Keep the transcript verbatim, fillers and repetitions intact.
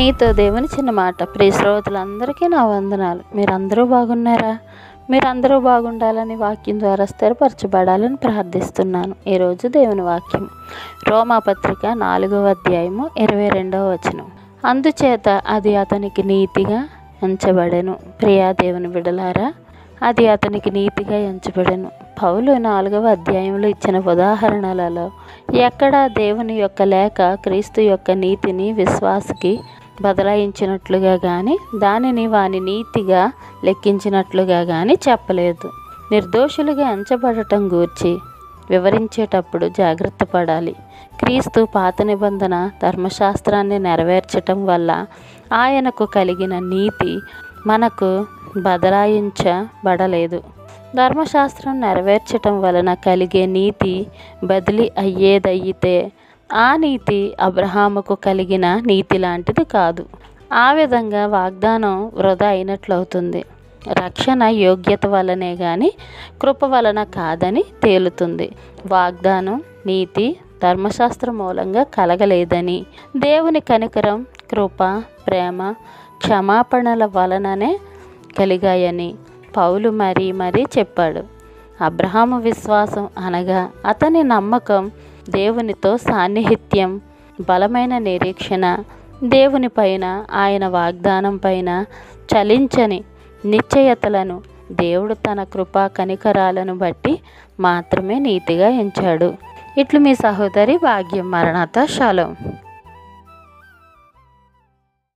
మీతో దేవుని చిన్న మాట. ప్రియ శ్రోతలందరికీ నా వందనాలు. మీరందరూ బాగున్నారా? మీరందరూ బాగుండాలని వాక్యం ద్వారా స్థిరపరచబడాలని ప్రార్థిస్తున్నాను. ఈరోజు దేవుని వాక్యం రోమాపత్రిక నాలుగవ అధ్యాయము ఇరవై రెండవ వచనం. అందుచేత అది అతనికి నీతిగా ఎంచబడెను. ప్రియా దేవుని బిడ్డలారా, అది అతనికి నీతిగా ఎంచబడెను. పౌలు నాలుగవ అధ్యాయంలో ఇచ్చిన ఉదాహరణలలో ఎక్కడా దేవుని యొక్క లేక క్రీస్తు యొక్క నీతిని విశ్వాసకి బదలాయించినట్లుగా కానీ దానిని వాని నీతిగా లెక్కించినట్లుగా కానీ చెప్పలేదు. నిర్దోషులుగా ఎంచబడటం గూర్చి వివరించేటప్పుడు జాగ్రత్త పడాలి. క్రీస్తు పాత నిబంధన ధర్మశాస్త్రాన్ని నెరవేర్చటం వల్ల ఆయనకు కలిగిన నీతి మనకు బదలాయించబడలేదు. ధర్మశాస్త్రం నెరవేర్చటం వలన కలిగే నీతి బదిలీ అయ్యేదయ్యితే ఆ నీతి అబ్రహాముకు కలిగిన నీతి లాంటిది కాదు. ఆ విధంగా వాగ్దానం వృధా అయినట్లవుతుంది. రక్షణ యోగ్యత వలనే కానీ కృప వలన కాదని తేలుతుంది. వాగ్దానం నీతి ధర్మశాస్త్రం మూలంగా కలగలేదని, దేవుని కనికరం, కృప, ప్రేమ, క్షమాపణల వలననే కలిగాయని పౌలు మరీ మరీ చెప్పాడు. అబ్రహాము విశ్వాసం అనగా అతని నమ్మకం, దేవునితో సాన్నిహిత్యం, బలమైన నిరీక్షణ, దేవుని పైన ఆయన వాగ్దానం పైన చలించని నిశ్చయతలను దేవుడు తన కృపా కనికరాలను బట్టి మాత్రమే నీతిగా ఎంచాడు. ఇట్లు మీ సహోదరి భాగ్యం. మరణాత. షాలోం.